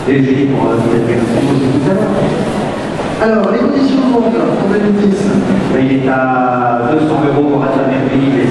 léger pour peut-être quelque chose tout à l'heure. Alors, les conditions de vente pour 2010. Il est à 200 € pour atteindre les prix.